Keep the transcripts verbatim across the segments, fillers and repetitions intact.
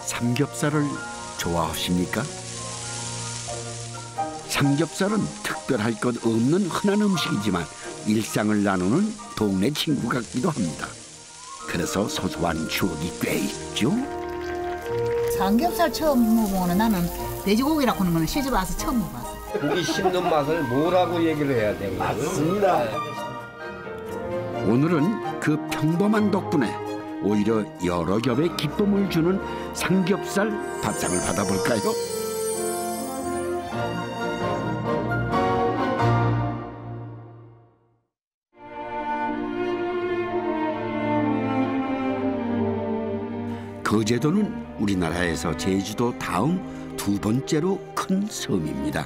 삼겹살을 좋아하십니까? 삼겹살은 특별할 것 없는 흔한 음식이지만 일상을 나누는 동네 친구 같기도 합니다. 그래서 소소한 추억이 꽤 있죠. 삼겹살 처음 먹어보는 나는 돼지고기라고 하는 거는 시집 와서 처음 먹어봤어. 고기 씹는 맛을 뭐라고 얘기를 해야 되는 거예요? 맞습니다. 오늘은 그 평범한 덕분에 오히려 여러 겹의 기쁨을 주는 삼겹살 밥상을 받아볼까요? 거제도는 우리나라에서 제주도 다음 두 번째로 큰 섬입니다.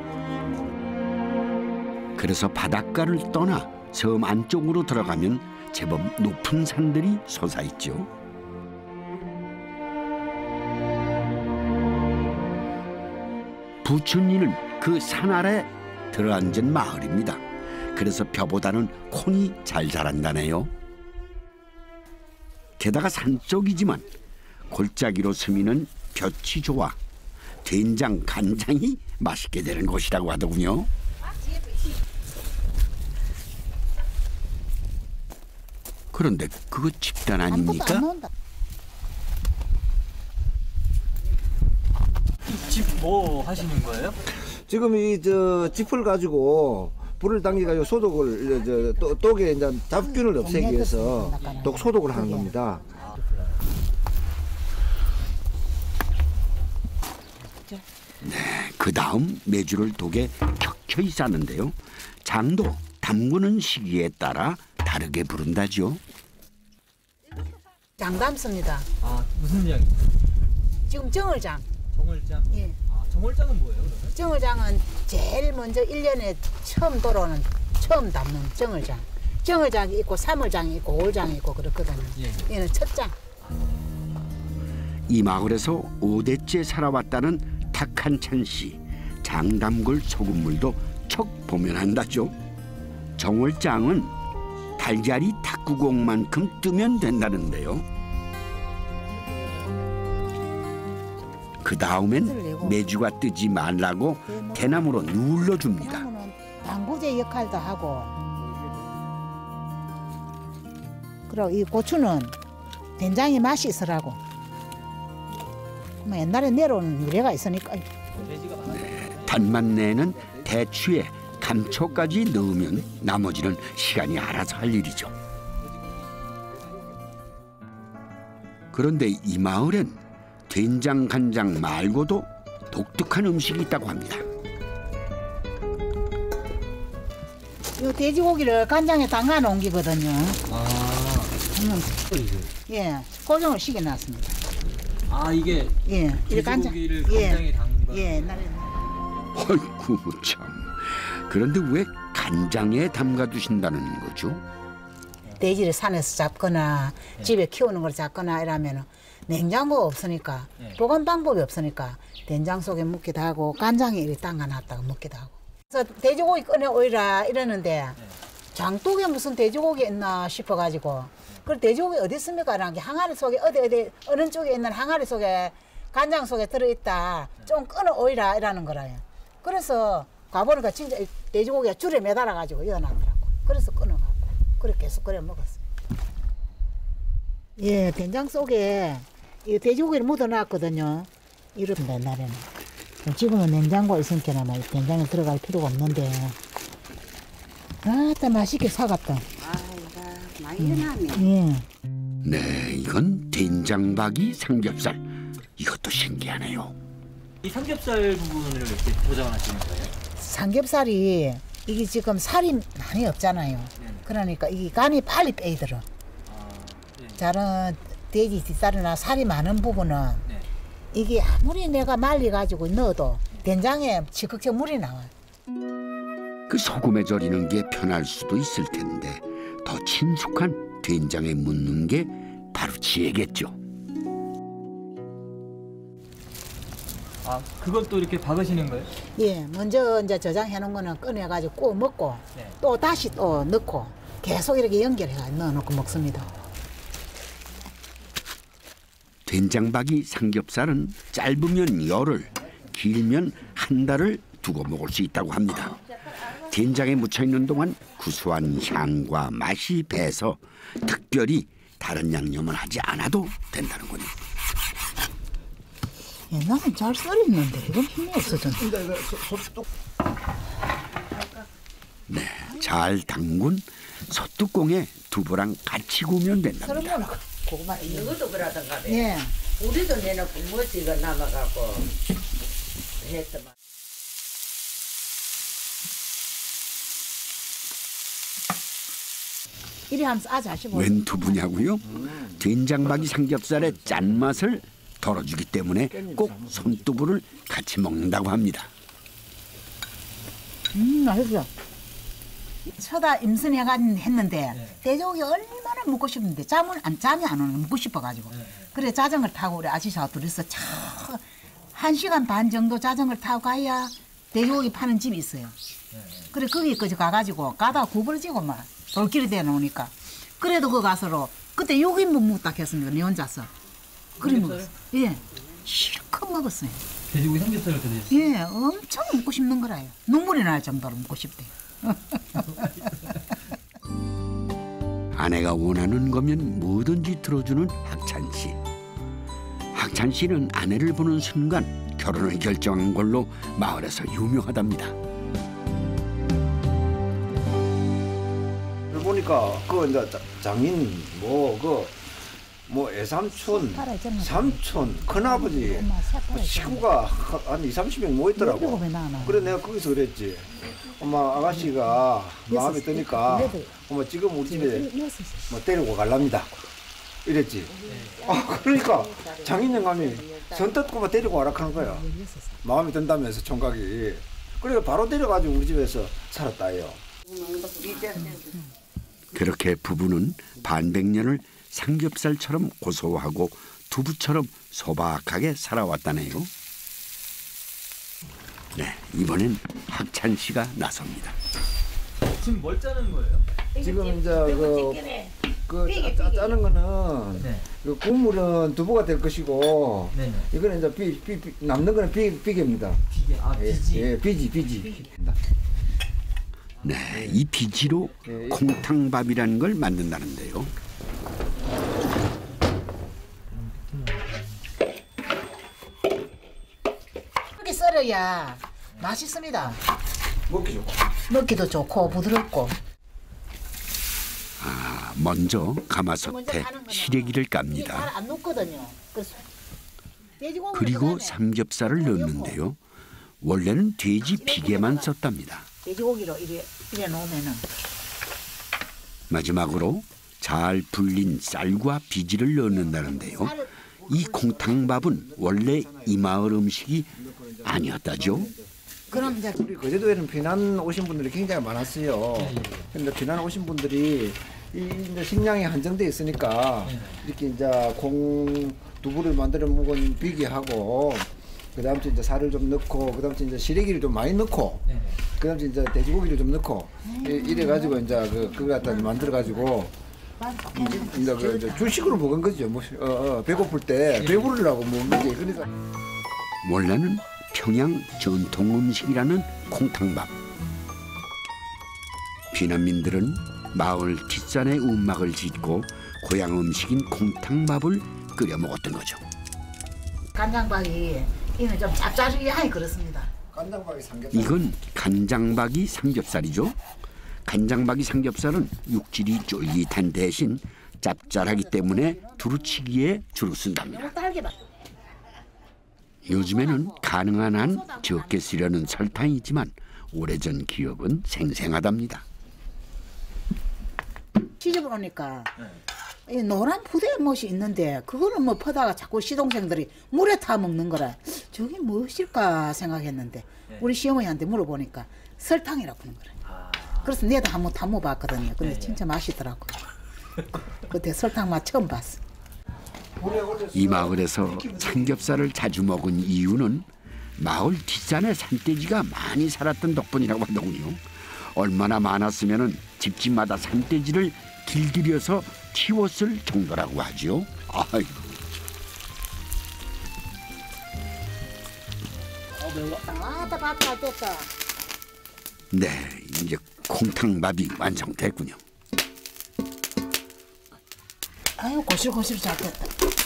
그래서 바닷가를 떠나 섬 안쪽으로 들어가면 제법 높은 산들이 솟아있죠. 부춘리는 그 산 아래 들어앉은 마을입니다. 그래서 벼보다는 콩이 잘 자란다네요. 게다가 산속이지만 골짜기로 스미는 볕이 좋아 된장, 간장이 맛있게 되는 곳이라고 하더군요. 그런데 그거 집단 아닙니까? 집 뭐 하시는 거예요? 지금 이 저 짚을 가지고 불을 당기가지고 소독을 저 또, 독에 이제 잡균을 없애기 위해서 독 소독을 하는 겁니다. 네, 그 다음 메주를 독에 켜켜이 싸는데요. 장도 담그는 시기에 따라 다르게 부른다죠. 장 담습니다. 아, 무슨 장이요? 지금 정월장. 정월장? 예. 아, 정월장은 뭐예요, 그러면? 정월장은 제일 먼저 일 년에 처음 돌아오는, 처음 담는 정월장. 정월장이 있고 삼월장이 있고 오월장이 있고 그렇거든요. 예. 얘는 첫 장. 이 마을에서 오 대째 살아왔다는 탁한찬 씨. 장 담글 소금물도 척 보면 한다죠. 정월장은 달걀이 탁구공만큼 뜨면 된다는데요. 그 다음엔 메주가 뜨지 말라고 대나무로 눌러줍니다. 대나무는 방부제 역할도 하고, 그리고 이 고추는 된장이 맛이 있으라고. 뭐 옛날에 내려오는 유래가 있으니까. 네, 단맛 내는 대추에 감초까지 넣으면 나머지는 시간이 알아서 할 일이죠. 그런데 이 마을엔 된장, 간장 말고도 독특한 음식이 있다고 합니다. 이 돼지고기를 간장에 담가 놓은 기거든요. 아, 음. 예, 고정을 시켜놨습니다. 아 이게 예, 이 간장. 돼지고기를 간장에 예, 담가. 예, 옛날에. 아이고 참. 그런데 왜 간장에 담가 두신다는 거죠? 돼지를 산에서 잡거나 네. 집에 키우는 걸 잡거나 이러면 냉장고가 없으니까 네. 보관 방법이 없으니까 된장 속에 묻기도 하고 간장에 이렇게 담가놨다가 묻기도 하고. 그래서 돼지고기 꺼내 오이라 이러는데 네. 장독에 무슨 돼지고기 있나 싶어가지고 그 돼지고기 어디 있습니까? 라는 게 항아리 속에 어디 어디 어느 쪽에 있는 항아리 속에 간장 속에 들어있다. 좀 꺼내 오이라 이라는 거라요. 그래서 가보니까 진짜 돼지고기가 줄에 매달아가지고 이어놨더라고. 그래서 끊어갖고 그렇게 계속 끓여 먹었어요. 예, 된장 속에 이 돼지고기를 묻어놨거든요. 이렇습니다, 옛날에는. 지금은 냉장고에 있으니까 막 된장에 들어갈 필요가 없는데. 아따 맛있게 사갔다. 아이고, 많이 해놨네. 예. 네, 이건 된장박이 삼겹살. 이것도 신기하네요. 이 삼겹살 부분을 이렇게 포장하시는 거예요? 삼겹살이 이게 지금 살이 많이 없잖아요. 네. 그러니까 이 간이 빨리 빼들어. 아, 네. 다른 돼지 뒷살이나 살이 많은 부분은 네. 이게 아무리 내가 말려가지고 넣어도 된장에 지극히 물이 나와요. 그 소금에 절이는 게 편할 수도 있을 텐데 더 친숙한 된장에 묻는 게 바로 지혜겠죠. 아, 그건 또 이렇게 박으시는 거예요? 예, 먼저 이제 저장해 놓은 거는 꺼내가지고 구워 먹고 네. 또 다시 또 넣고 계속 이렇게 연결해서 넣어놓고 먹습니다. 된장박이 삼겹살은 짧으면 열흘, 길면 한 달을 두고 먹을 수 있다고 합니다. 된장에 묻혀있는 동안 구수한 향과 맛이 배서 특별히 다른 양념을 하지 않아도 된다는군요. 옛날엔 잘 썰었는데 이건 힘이 없어졌네. 네, 잘 담근 솥뚜껑에 두부랑 같이 구우면 된답니다. 고구마 이것도 그러던가. 예. 우리도 내는 부모지가 남아갖고 했더만. 이리 하면서 아주 아시고. 웬 두부냐고요? 된장박이 삼겹살의 짠맛을 덜어주기 때문에 꼭 손두부를 같이 먹는다고 합니다. 음, 맛있어. 처다 임신해가 했는데 네. 돼지고기 얼마나 먹고 싶은데 잠을 안 잠이 안 오는 먹고 싶어가지고 네. 그래 자전거를 타고 우리 아저씨하고 둘이서 차 한 시간 반 정도 자전거를 타고 가야 돼지고기 파는 집이 있어요. 네. 그래 거기까지 가가지고 가다가 구부러지고 막 돌길이 돼 놓으니까 그래도 그 가서로 그때 육 인분 먹다 했습니다. 내 혼자서. 그래 먹었어. 예, 실컷 먹었어요. 돼지고기 삼겹살을 드셨어요? 예, 엄청 먹고 싶는 거라요. 눈물이 날 정도로 먹고 싶대. 아내가 원하는 거면 뭐든지 들어주는 학찬 씨. 학찬 씨는 아내를 보는 순간 결혼을 결정한 걸로 마을에서 유명하답니다. 보니까 그 이제 장인 뭐 그 뭐 애삼촌, 삼촌, 큰아버지, 뭐 식구가 한 이삼십 명 모였더라고. 그래 내가 거기서 그랬지. 엄마 아가씨가 마음에 드니까 엄마 지금 우리 집에 뭐 데리고 갈랍니다. 이랬지. 아 그러니까 장인 영감이 선뜻 그만 데리고 와라 하는 거야. 마음에 든다면서 총각이. 그러니까 바로 데려가지고 우리 집에서 살았다요. 그렇게 부부는 반백년을 삼겹살처럼 고소하고 두부처럼 소박하게 살아왔다네요. 네, 이번엔 학찬 씨가 나섭니다. 지금 뭘 짜는 거예요? 지금 이제 그, 그 짜, 짜는 거는 네. 그 국물은 두부가 될 것이고 네네. 이거는 이제 비, 비, 비, 남는 거는 비, 비계입니다. 비계, 아 비지. 예, 예 비지, 비지. 네, 이 비지로 콩탕밥이라는 걸 만든다는데요. 이렇게 썰어야 맛있습니다. 먹기 좋고. 먹기도 좋고 부드럽고. 아, 먼저 가마솥에 시래기를 깝니다. 잘 안 녹거든요. 그래서 돼지고기 그리고 그다음에 삼겹살을 넣는데요. 원래는 돼지 비계만 썼답니다. 돼지고기로 이래 이래 놓으면은 마지막으로 잘 불린 쌀과 비지를 넣는다는데요. 이 콩탕밥은 원래 이 마을 음식이 아니었다죠. 그럼 이제 우리 거제도에는 비난 오신 분들이 굉장히 많았어요. 근데 비난 오신 분들이 이 이제 식량이 한정돼 있으니까 이렇게 이제 콩 두부를 만들어 먹은 비계하고 그다음 또 이제 살을 좀 넣고 그다음 또 이제 시래기를 좀 많이 넣고 그다음 또 이제 돼지고기를 좀 넣고 이래 가지고 이제 그 그거 갖다 만들어 가지고 이제 그 이제 주식으로 먹은 거죠. 뭐 어, 어, 배고플 때 배부르려고 먹는 거지. 그러니까 원래는 평양 전통 음식이라는 콩탕밥. 비난민들은 마을 뒷산에 움막을 짓고 고향 음식인 콩탕밥을 끓여 먹었던 거죠. 간장박이 이는 좀 짭짤하니 그렇습니다. 간장박이 삼겹살. 이건 간장박이 삼겹살이죠. 간장박이 삼겹살은 육질이 쫄깃한 대신 짭짤하기 때문에 두루치기에 주로 쓴답니다. 요즘에는 가능한 한 적게 쓰려는 설탕이지만 오래전 기억은 생생하답니다. 시집을 오니까 이 노란 부대 못이 있는데 그거는 뭐 퍼다가 자꾸 시동생들이 물에 타 먹는 거라 저게 무엇일까 생각했는데 우리 시어머니한테 물어보니까 설탕이라고 하는 거라. 그래서 내도 한번 타 먹어봤거든요. 근데 진짜 맛있더라고. 그때 설탕 맛 처음 봤어. 이 마을에서 삼겹살을 자주 먹은 이유는 마을 뒷산에 산돼지가 많이 살았던 덕분이라고 하더군요. 얼마나 많았으면 집집마다 산돼지를 길들여서 키웠을 정도라고 하죠. 아이고. 아따 밥잘 됐다. 네, 이제 콩탕밥이 완성됐군요. 아유 고실고실 잘 됐다.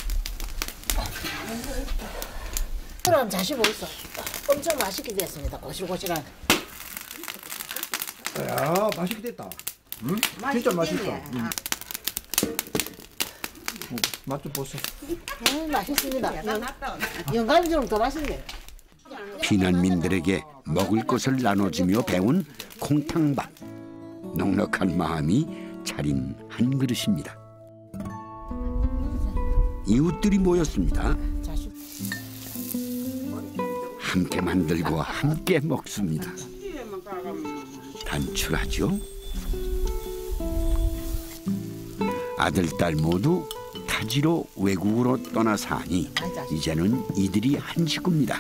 그럼 자시 보이소. 엄청 맛있게 됐습니다. 고실고실한. 야, 맛있게 됐다. 응? 진짜 맛있다. 응. 어, 맛 좀 보세요. 음, 맛있습니다. 영감이 좀 더 맛있네. 피난민들에게 먹을 것을 나눠주며 배운 콩탕밥. 넉넉한 마음이 차린 한 그릇입니다. 이웃들이 모였습니다. 함께 만들고 함께 먹습니다. 단출하죠? 아들, 딸 모두 타지로 외국으로 떠나 사니 이제는 이들이 한 식구입니다.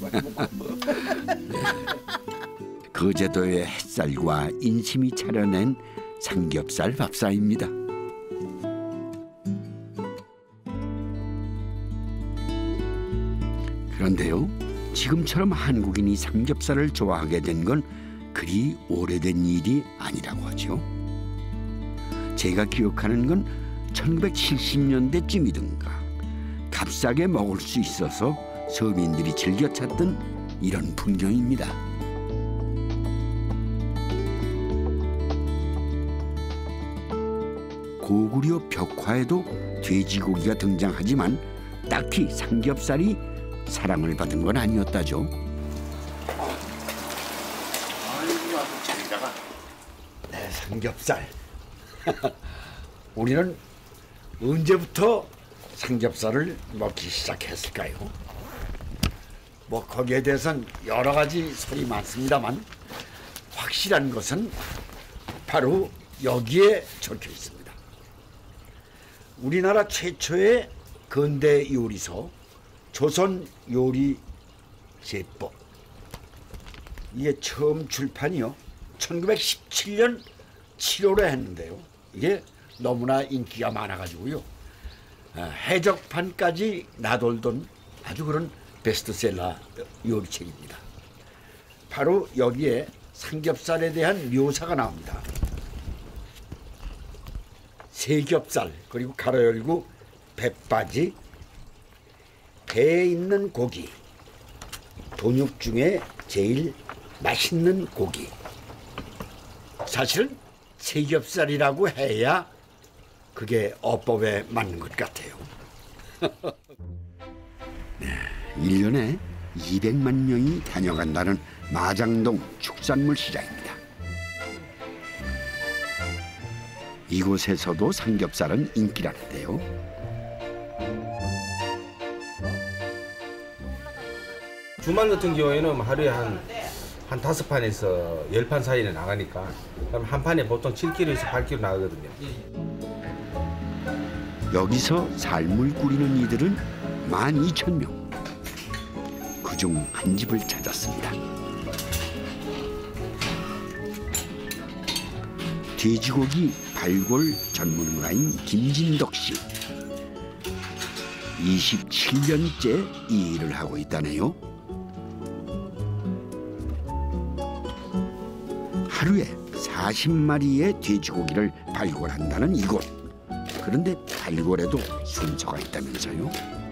거제도의 햇살과 인심이 차려낸 삼겹살 밥상입니다. 그런데요, 지금처럼 한국인이 삼겹살을 좋아하게 된 건 그리 오래된 일이 아니라고 하죠. 제가 기억하는 건 천구백칠십 년대쯤이든가 값싸게 먹을 수 있어서 서민들이 즐겨 찾던 이런 풍경입니다. 고구려 벽화에도 돼지고기가 등장하지만 딱히 삼겹살이 사랑을 받은 건 아니었다죠. 네, 삼겹살. 우리는 언제부터 삼겹살을 먹기 시작했을까요? 뭐 거기에 대해서는 여러 가지 소리 많습니다만 확실한 것은 바로 여기에 적혀 있습니다. 우리나라 최초의 근대 요리서 조선 요리 제법. 이게 처음 출판이요 천구백십칠 년 칠월에 했는데요. 이게 너무나 인기가 많아가지고요. 해적판까지 나돌던 아주 그런 베스트셀러 요리책입니다. 바로 여기에 삼겹살에 대한 묘사가 나옵니다. 세겹살 그리고 가로 열고 배빠지, 배에 있는 고기, 돈육 중에 제일 맛있는 고기. 사실은 세겹살이라고 해야 그게 어법에 맞는 것 같아요. 네, 일 년에 이백만 명이 다녀간다는 마장동 축산물 시장입니다. 이곳에서도 삼겹살은 인기라는데요. 주말 같은 경우에는 하루에 한, 한 다섯 판에서 열 판 사이에 나가니까 그럼 한 판에 보통 칠 킬로그램에서 팔 킬로그램 나가거든요. 여기서 삶을 꾸리는 이들은 만 이천 명. 그중 한 집을 찾았습니다. 돼지고기 발골 전문가인 김진덕 씨. 이십칠 년째 이 일을 하고 있다네요. 하루에 사십 마리의 돼지고기를 발골한다는 이곳. 그런데 발골에도 순서가 있다면서요?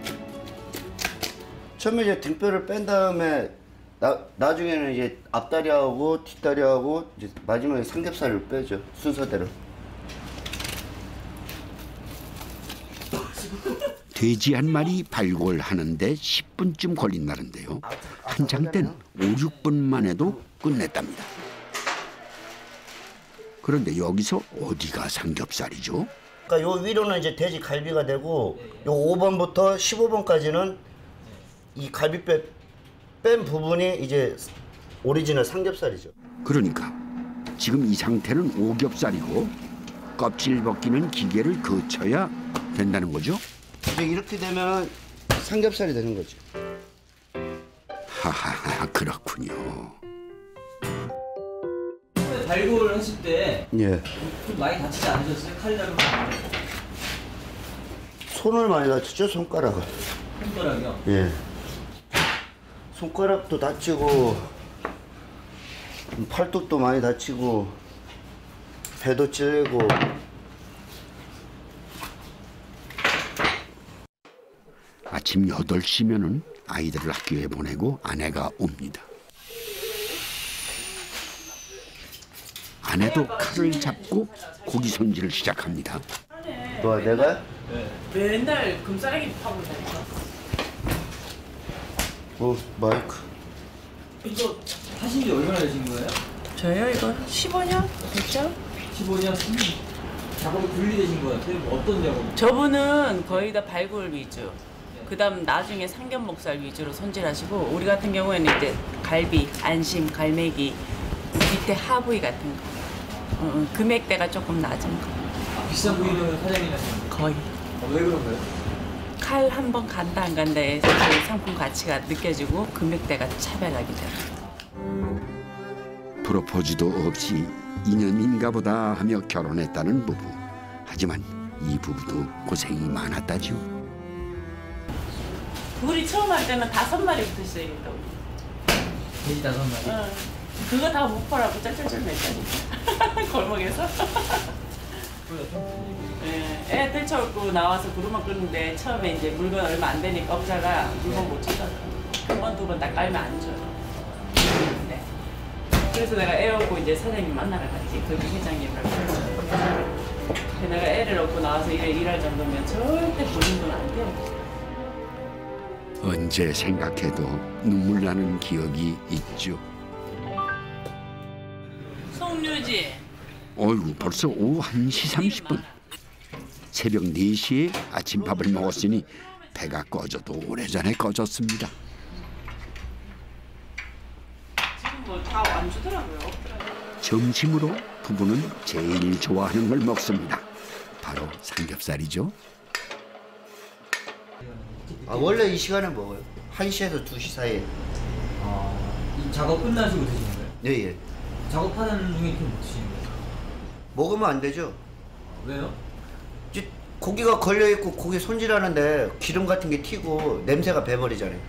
처음에 이제 등뼈를 뺀 다음에 나, 나중에는 이제 앞다리하고 뒷다리하고 이제 마지막에 삼겹살을 빼죠. 순서대로. 돼지 한 마리 발골하는데 십 분쯤 걸린다는데요. 한 장 땐 오, 육 분만 해도 끝냈답니다. 그런데 여기서 어디가 삼겹살이죠? 그러니까 요 위로는 이제 돼지 갈비가 되고 요 오 번부터 십오 번까지는 이 갈비뼈 뺀 부분이 이제 오리지널 삼겹살이죠. 그러니까 지금 이 상태는 오겹살이고 껍질 벗기는 기계를 거쳐야 된다는 거죠? 이렇게 되면 삼겹살이 되는 거죠. 하하하, 그렇군요. 발골을 하실 때 예. 좀 많이 다치지 않으셨어요? 칼날로 손을 많이 다쳤죠, 손가락을. 손가락이요? 예. 손가락도 다치고 팔뚝도 많이 다치고 배도 찔리고. 아침 여덟 시면은 아이들을 학교에 보내고 아내가 옵니다. 아내도 칼을 잡고 고기 손질을 시작합니다. 너 내가? 맨날 금싸라기 파고 다니까. 어 마이크. 이거 하신 지 얼마나 되신 거예요? 저요 이거 십오 년 됐죠? 십오 년 작업이 분리되신 거 같아요? 뭐 어떤 작업? 저분은 거의 다 발굴 위주. 그다음 나중에 삼겹 목살 위주로 손질하시고 우리 같은 경우에는 이제 갈비, 안심, 갈매기, 밑에 하부위 같은 거. 어, 금액대가 조금 낮은 거. 아, 비싼 부위는 사장님이 하시는 거예요? 거의. 어, 왜 그런가요? 칼 한 번 간다 안 간다에 그 상품 가치가 느껴지고 금액대가 차별하기 때문에. 프로포즈도 없이 인연인가 보다 하며 결혼했다는 부부. 하지만 이 부부도 고생이 많았다죠. 우리 처음 할 때는 다섯 마리부터 시작했다고. 돼지 다섯 마리? 응. 그거 다 못 팔아고 짤짤짤 냈다니까. 골목에서. 예, 애 들쳐오고 나와서 구르마 끄는데 처음에 이제 물건 얼마 안 되니까 업자가 물건 못 쳐서 한 번, 두 번 딱 깔면 안 줘요. 네. 그래서 내가 애 오고 이제 사장님 만나러 갔지. 거기 회장님이라고. 내가 애를 얻고 나와서 일을 일할 정도면 절대 보는 돈 안 돼요. 언제 생각해도 눈물 나는 기억이 있죠. 송유지. 어이구 벌써 오후 한 시 삼십 분. 새벽 네 시에 아침밥을 먹었으니 배가 꺼져도 오래전에 꺼졌습니다. 지금 뭐 다 안 주더라고요. 점심으로 부부는 제일 좋아하는 걸 먹습니다. 바로 삼겹살이죠. 아 원래 이 시간에 먹어요. 한 시에서 두 시 사이에. 아, 이 작업 끝나시고 드시는 거예요? 예예. 작업하는 중에 이렇게 못 드시는 거예요? 먹으면 안 되죠. 왜요? 이제 고기가 걸려 있고 고기 손질하는데 기름 같은 게 튀고 냄새가 배버리잖아요.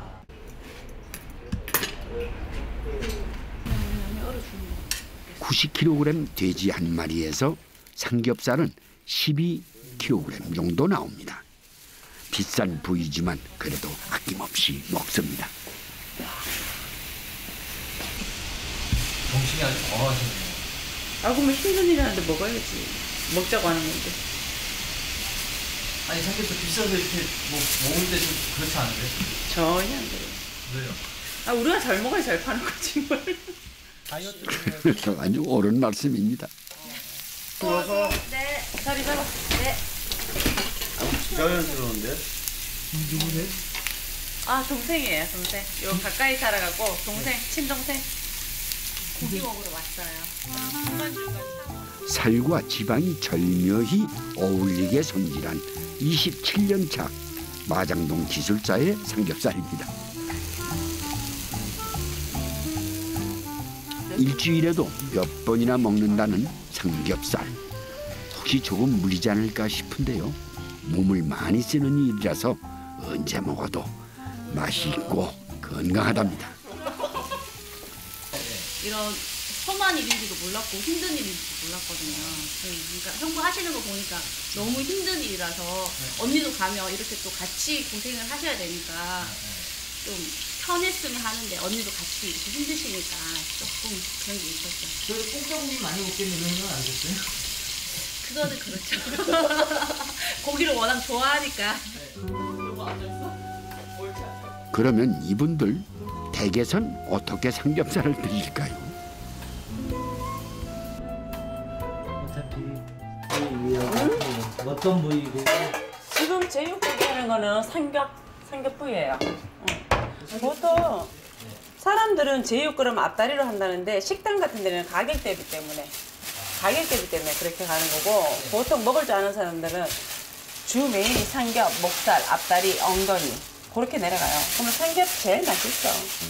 구십 킬로그램 돼지 한 마리에서 삼겹살은 십이 킬로그램 정도 나옵니다. 비싼 부위지만 그래도 아낌없이 먹습니다. 정신이 아주 건강하시네요. 아 그러면 힘든 일 하는데 먹어야지. 먹자고 하는 건데. 아니 삼겹살 비싸서 이렇게 뭐 먹을 때 좀 그렇지 않은데? 전혀 안 돼요. 왜요? 아 우리가 잘 먹어야 잘 파는 거지 뭘. 다이어트 아주 옳은 말씀입니다. 들어서 네. 자리 잡아. 네. 자연스러운데? 누구세요? 아 동생이에요 동생. 요 가까이 살아가고 동생 친동생. 고기 먹으러 왔어요. 중간중간 살과 지방이 절묘히 어울리게 손질한 이십칠 년 차 마장동 기술자의 삼겹살입니다. 일주일에도 몇 번이나 먹는다는 삼겹살. 혹시 조금 물리지 않을까 싶은데요. 몸을 많이 쓰는 일이라서 언제 먹어도 맛이 있고 건강하답니다. 이런 험한 일인지도 몰랐고 힘든 일인지도 몰랐거든요. 그러니까 형부 하시는 거 보니까 너무 힘든 일이라서 언니도 가면 이렇게 또 같이 고생을 하셔야 되니까 좀 편했으면 하는데 언니도 같이 이렇게 힘드시니까 조금 그런 게 있었어요. 그래도 콩고기 많이 먹겠네 그런 건 아니었어요? 그거는 그렇죠. 고기를 워낙 좋아하니까. 그러면 이분들 댁에선 어떻게 삼겹살을 드릴까요? 어차피 응? 어떤 부위고 지금 제육고기 하는 거는 삼겹 삼겹부위예요. 응. 보통 사람들은 제육 그럼 앞다리로 한다는데 식당 같은 데는 가격 대비 때문에 가격 대비 때문에 그렇게 가는 거고 보통 먹을 줄 아는 사람들은 주 메인이 삼겹, 목살, 앞다리, 엉덩이 그렇게 내려가요. 그러면 삼겹 제일 맛있어.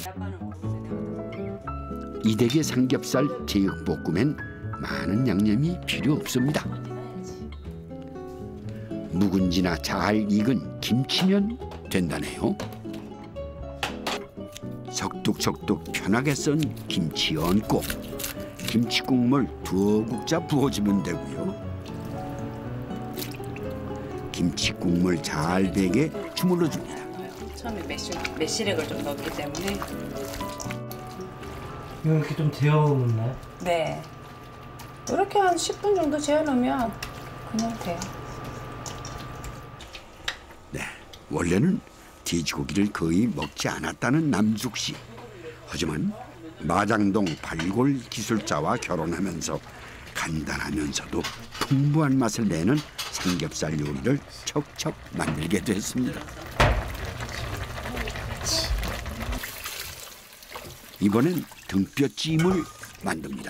이 댁의 삼겹살 제육볶음엔 많은 양념이 필요 없습니다. 묵은지나 잘 익은 김치면 된다네요. 석둑석둑 편하게 썬 김치 얹고 김치 국물 두어 국자 부어주면 되고요. 김치 국물 잘 배게 주물러 줍니다. 처음에 매실, 매실액을 좀 넣었기 때문에. 이거 이렇게 좀 데워놓나요? 네. 이렇게 한 십 분 정도 재워놓으면 그냥 돼요. 네, 원래는 돼지고기를 거의 먹지 않았다는 남숙 씨. 하지만 마장동 발골 기술자와 결혼하면서 간단하면서도 풍부한 맛을 내는 삼겹살 요리를 척척 만들게 됐습니다. 이번엔 등뼈찜을 만듭니다.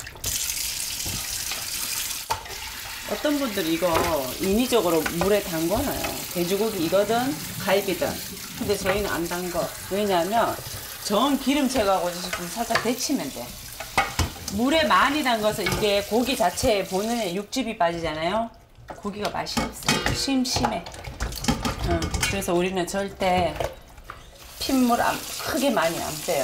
어떤 분들이 이거 인위적으로 물에 담궈놔요. 돼지고기이거든 갈비든. 근데 저희는 안 담궈. 왜냐하면 전 기름 제거하고 싶으면 살짝 데치면 돼. 물에 많이 담가서 이게 고기 자체에 본연의 육즙이 빠지잖아요. 고기가 맛이 없어요. 심심해. 응. 그래서 우리는 절대 핏물 안, 크게 많이 안 빼요.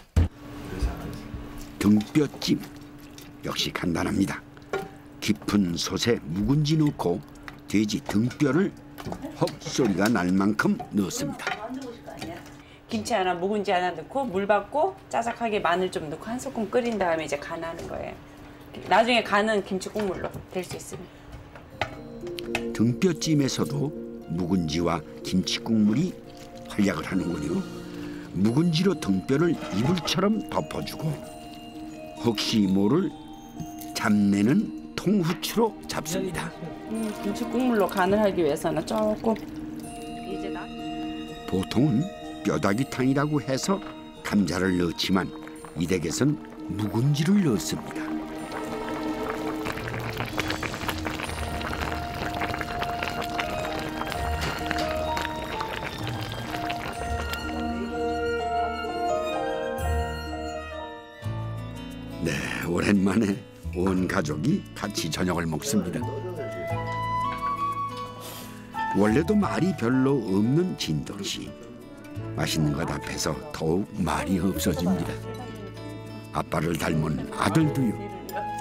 등뼈찜 역시 간단합니다. 깊은 솥에 묵은지 넣고 돼지 등뼈를 헉소리가 날 만큼 넣습니다. 김치 하나, 묵은지 하나 넣고 물 받고 짜작하게 마늘 좀 넣고 한 소끔 끓인 다음에 이제 간하는 거예요. 나중에 간은 김치 국물로 될 수 있습니다. 등뼈찜에서도 묵은지와 김치 국물이 활약을 하는군요. 묵은지로 등뼈를 이불처럼 덮어주고 혹시 모를 잡내는 통후추로 잡습니다. 음, 김치 국물로 간을 하기 위해서는 조금 이제 나 보통은 뼈다귀탕이라고 해서 감자를 넣지만 이 댁에선 묵은지를 넣습니다. 네, 오랜만에 온 가족이 같이 저녁을 먹습니다. 원래도 말이 별로 없는 진덕 씨. 맛있는 것 앞에서 더욱 말이 없어집니다. 아빠를 닮은 아들도요.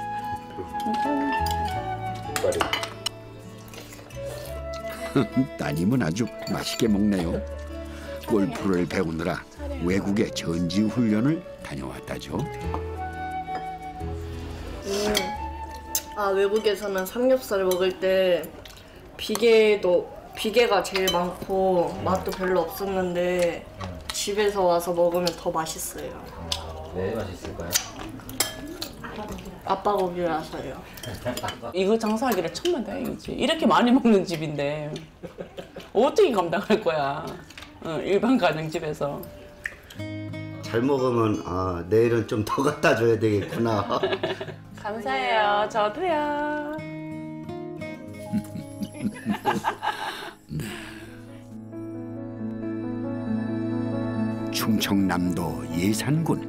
따님은 아주 맛있게 먹네요. 골프를 배우느라 외국에 전지 훈련을 다녀왔다죠. 음, 아 외국에서는 삼겹살 먹을 때 비계도 비계가 제일 많고 맛도 별로 없었는데 집에서 와서 먹으면 더 맛있어요. 왜 맛있을까요? 아빠 고기라서요. 이거 장사하기를 천만다행이지. 이렇게 많이 먹는 집인데 어떻게 감당할 거야? 어, 일반 가정집에서. 잘 먹으면 아 내일은 좀 더 갖다 줘야 되겠구나. 감사해요. 저도요. 충청남도 예산군.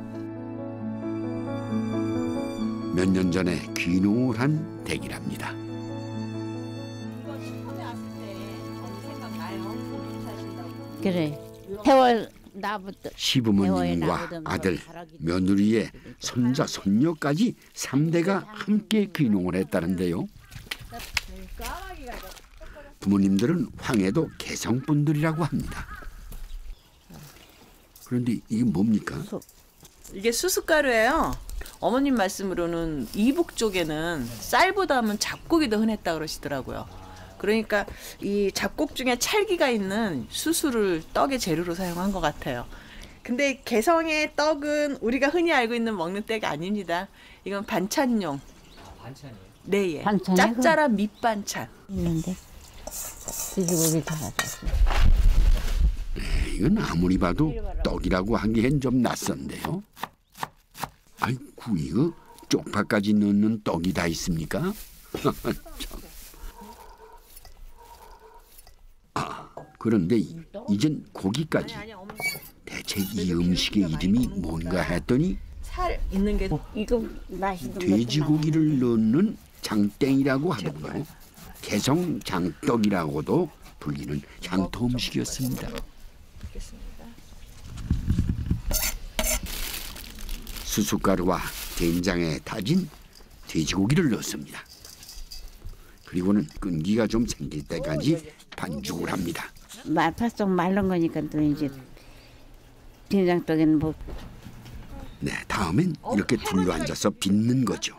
몇 년 전에 귀농을 한 댁이랍니다. 그래. 태월 나부터 시부모님과 아들, 며느리의 손자, 손녀까지 삼 대가 함께 귀농을 했다는데요. 부모님들은 황해도 개성분들이라고 합니다. 그런데 이게 뭡니까? 이게 수숫가루예요. 어머님 말씀으로는 이북 쪽에는 쌀보다는 잡곡이 더 흔했다 그러시더라고요. 그러니까 이 잡곡 중에 찰기가 있는 수수를 떡의 재료로 사용한 것 같아요. 근데 개성의 떡은 우리가 흔히 알고 있는 먹는 떡이 아닙니다. 이건 반찬용. 아, 반찬이에요? 네, 예. 반찬이 짭짤한 밑반찬. 있는데 돼지고기 잡아줬어. 네, 이건 아무리 봐도 떡이라고 하기엔 좀 낯선데요. 아이고, 이거 쪽파까지 넣는 떡이 다 있습니까? 아, 그런데 이젠 고기까지. 대체 이 음식의 이름이 뭔가 했더니 살 있는 게 이거 맛있는 돼지고기를 넣는 장땡이라고 하더군요. 개성 장떡이라고도 불리는 향토 음식이었습니다. 수숫가루와 된장에 다진 돼지고기를 넣습니다. 그리고는 끈기가 좀 생길 때까지 반죽을 합니다. 말파속 마른 거니까 또 이제 된장떡에는 뭐. 네, 다음엔 이렇게 둘러앉아서 빚는 거죠.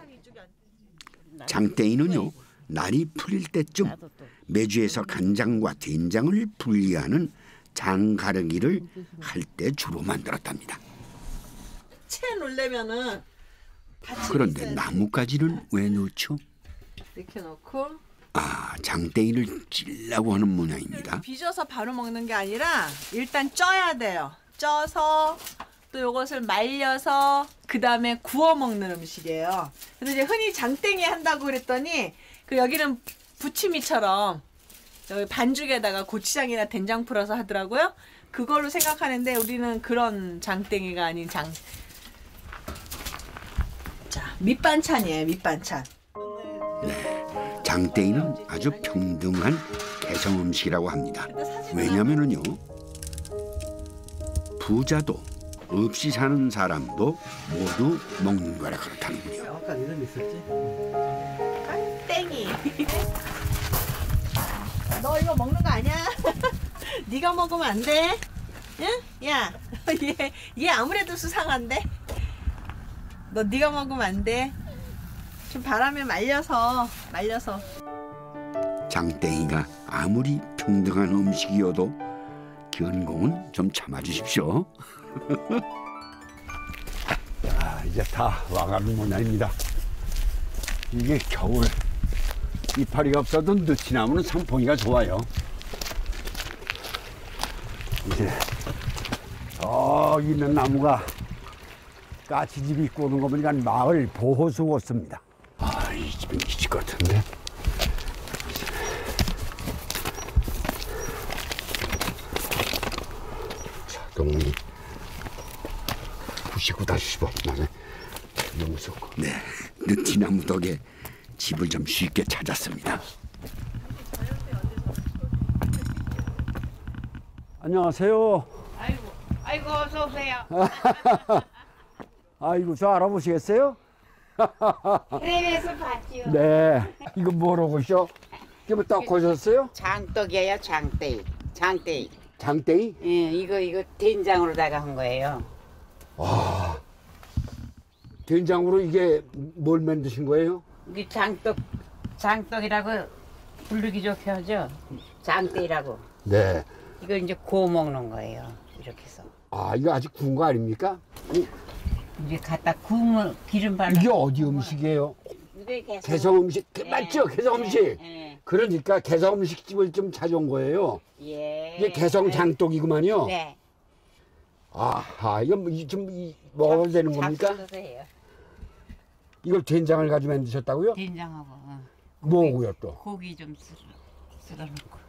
장땡이는요, 날이 풀릴 때쯤 메주에서 간장과 된장을 분리하는 장가르기를 할 때 주로 만들었답니다. 채 놓으려면은 그런데 나뭇가지는 왜 넣죠? 이렇게 넣고 아, 장땡이를 찔라고 하는 모양입니다. 빚어서 바로 먹는 게 아니라 일단 쪄야 돼요. 쪄서 또 이것을 말려서 그 다음에 구워 먹는 음식이에요. 그래서 이제 흔히 장땡이 한다고 그랬더니 그 여기는 부치미처럼 여기 반죽에다가 고추장이나 된장 풀어서 하더라고요. 그걸로 생각하는데 우리는 그런 장땡이가 아닌 장. 자, 밑반찬이에요. 밑반찬. 네, 장땡이는 아주 평등한 개성 음식이라고 합니다. 왜냐면은요, 부자도 없이 사는 사람도 모두 먹는 거라 그렇다는군요. 아까 이름 있었지? 땡이. 너 이거 먹는 거 아니야? 네가 먹으면 안 돼. 응? 야, 얘, 얘 아무래도 수상한데. 너 네가 먹으면 안 돼. 좀 바람에 말려서 말려서. 장땡이가 아무리 평등한 음식이어도 견공은 좀 참아주십시오. 자, 이제 다 와가는 모양입니다. 이게 겨울 이파리가 없어도 느티나무는 상봉이가 좋아요. 이제 저기 있는 나무가 까치집이 있고 오는 거 보니까 마을 보호수 같습니다. 아, 이 집은 이 집 같은데. 자동이 구십구 다시 십오 만에 너무 좋고. 네, 느티나무 덕에 집을 좀 쉽게 찾았습니다. 안녕하세요. 아이고, 아이고 어서 오세요. 아이고, 저 알아보시겠어요? 텔레비에서 봤지요. 네. 이거 뭐라고 하셔? 이거 뭐 딱 거셨어요? 장떡이에요, 장떼. 장떼. 장땡이? 예, 이거 이거 된장으로다가 한 거예요. 와. 된장으로 이게 뭘 만드신 거예요? 이게 장떡, 장떡이라고 부르기 좋게 하죠. 장떼라고. 네. 이거 이제 구워 먹는 거예요. 이렇게 해서. 아, 이거 아직 구운 거 아닙니까? 이제 갖다 구우면 기름 발라. 이게 어디 음식이에요? 이게 개성, 개성 음식. 예. 맞죠? 개성 음식. 예. 그러니까 개성 음식집을 좀 찾아온 거예요. 예. 이게 개성 장떡이구만요. 네. 아하, 이거 뭐 이- 좀 이- 먹어도 되는 겁니까? 잡수세요. 이걸 된장을 가지고 만드셨다고요? 된장하고 어. 뭐고요 또? 고기 좀 쓸어, 쓸어놓고.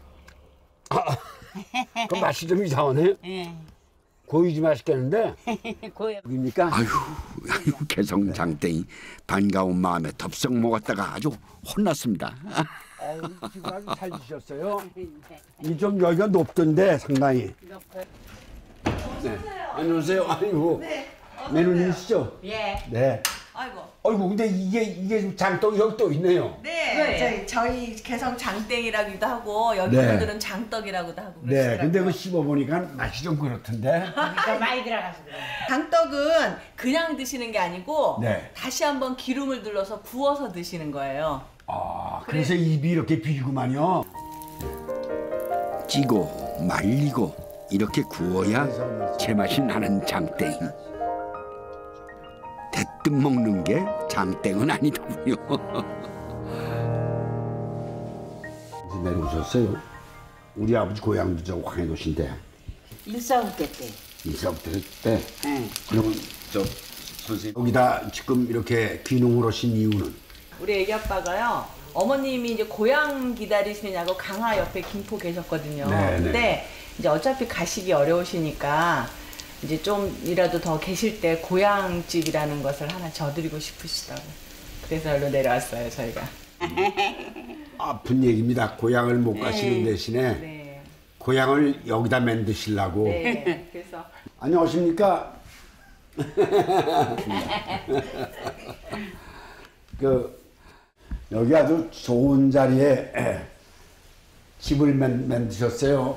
그 맛이 좀 이상하네. 예. 고이지 맛있겠는데. 고여. 여기입니까? 아유, 아유, 개성 장땡이 반가운 마음에 덥석 먹었다가 아주 혼났습니다. 아유, 지금 아주 잘 드셨어요. 이 좀 여기가 높던데 상당히. 네. 안녕하세요. 아이고. 네. 매누님이시죠? 예. 네. 아이고. 아이고, 근데 이게 이게 장떡이 여기 또 있네요. 네. 저희, 저희 개성 장땡이라고도 하고 여기 네. 분들은 장떡이라고도 하고 네. 그러시더라고요. 근데 그 씹어보니까 맛이 좀 그렇던데. 그러니까 많이 들어가서 그래. 장떡은 그냥 드시는 게 아니고 네. 다시 한번 기름을 둘러서 구워서 드시는 거예요. 아, 그래서 입이 이렇게 비구만요. 찌고 말리고 이렇게 구워야 제맛이 나는 장땡. 대뜸 먹는 게 장땡은 아니더군요. 이제 내려오셨어요. 우리 아버지 고향도 저 황해도시인데 일사후때 때. 일사부터 때. 응. 그러면 저 선생님 여기다 지금 이렇게 귀농을 하신 이유는? 우리 애기 아빠가요. 어머님이 이제 고향 기다리시느냐고 강화 옆에 김포 계셨거든요. 네, 근데 네. 이제 어차피 가시기 어려우시니까 이제 좀이라도 더 계실 때 고향집이라는 것을 하나 져드리고 싶으시더라고요. 그래서 여기로 내려왔어요, 저희가. 아픈 얘기입니다. 고향을 못 가시는 네. 대신에 네. 고향을 여기다 만드시려고. 네. 그래서 안녕하십니까? 그 여기 아주 좋은 자리에 집을 만, 만드셨어요.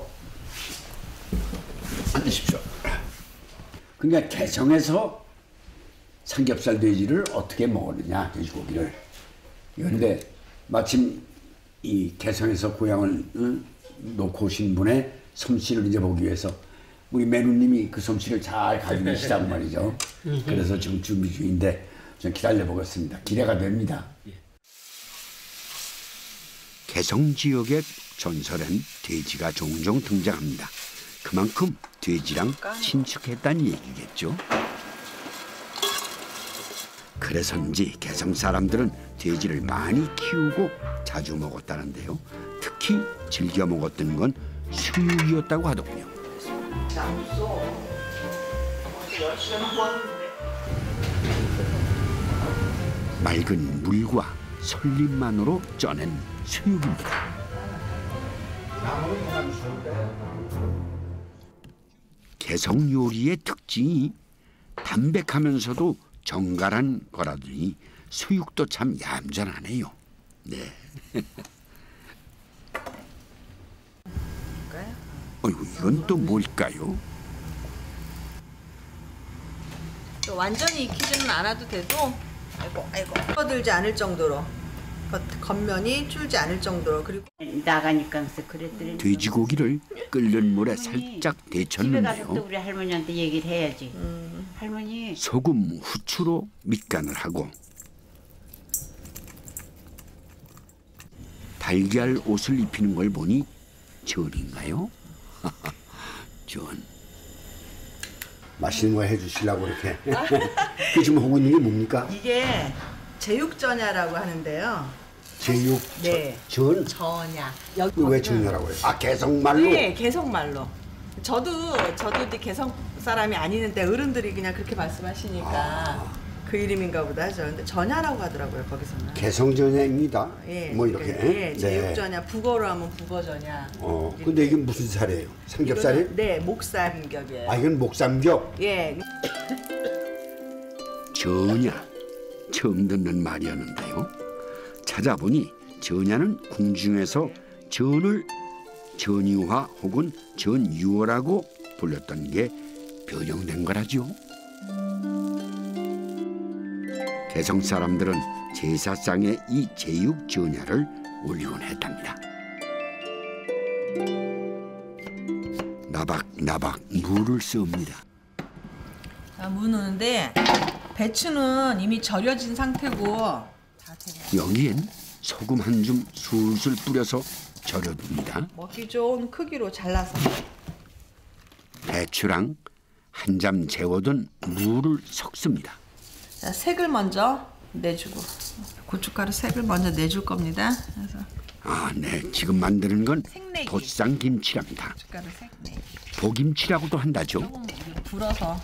앉으십시오. 그러니까 개성에서 삼겹살 돼지를 어떻게 먹었느냐, 돼지고기를. 그런데 마침 이 개성에서 고향을 응, 놓고 오신 분의 솜씨를 이제 보기 위해서 우리 매누님이 그 솜씨를 잘 가지고 계시다고 말이죠. 그래서 지금 준비 중인데 좀 기다려 보겠습니다. 기대가 됩니다. 개성 지역의 전설엔 돼지가 종종 등장합니다. 그만큼 돼지랑 친숙했다는 얘기겠죠. 그래서인지 개성 사람들은 돼지를 많이 키우고 자주 먹었다는데요. 특히 즐겨 먹었던 건 수육이었다고 하더군요. 맑은 물과 설림만으로 쪄낸 수육입니다. 개성 요리의 특징이 담백하면서도 정갈한 거라더니 수육도 참 얌전하네요. 네. 어이구, 이건 또 뭘까요? 또 완전히 익히지는 않아도 돼도 아이고 아이고 퍼들지 않을 정도로 겉, 겉면이 줄지 않을 정도로. 그리고 나가니까 그랬더니 돼지고기를 끓는 물에 살짝 집에 가서 또 데쳤는데요. 우리 할머니한테 얘기를 해야지. 음. 할머니 소금, 후추로 밑간을 하고 달걀 옷을 입히는 걸 보니 전인가요? 전. 맛있는 거 해주시려고 이렇게. 그 지금 하고 있는 게 뭡니까? 이게 제육전야라고 하는데요. 제육 네. 전? 전야. 왜 전야라고 해요? 아, 개성말로? 네, 개성말로. 저도 저도 이제 개성 사람이 아니는데 어른들이 그냥 그렇게 말씀하시니까 아. 그 이름인가 보다 하죠. 근데 전야라고 하더라고요, 거기서는. 개성전야입니다. 예, 뭐 이렇게. 예, 제육전야. 북어로 하면 북어전야. 어, 근데 이게 무슨 살이에요? 삼겹살이에요? 이거는, 네, 목삼겹이에요. 아, 이건 목삼겹? 예. 전야. 처음 듣는 말이었는데요. 찾아보니 전야는 궁중에서 전을 전유화 혹은 전유어라고 불렸던 게 변형된 거라죠. 개성 사람들은 제사상에 이 제육 전야를 올리곤 했답니다. 나박나박 물을 씁니다. 자, 무 넣는데 배추는 이미 절여진 상태고 여기엔 소금 한 줌 술술 뿌려서 절여둡니다. 먹기 좋은 크기로 잘라서. 배추랑 한 잠 재워둔 무를 섞습니다. 자, 색을 먼저 내주고 고춧가루 색을 먼저 내줄 겁니다. 그래서 아, 네. 지금 만드는 건 생내기. 보쌈김치랍니다. 고춧가루 색 내. 보김치라고도 한다죠. 조금 불어서